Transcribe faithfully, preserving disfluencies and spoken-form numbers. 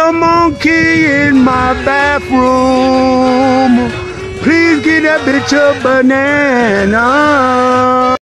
a monkey in my bathroom. Please get that bitch a banana.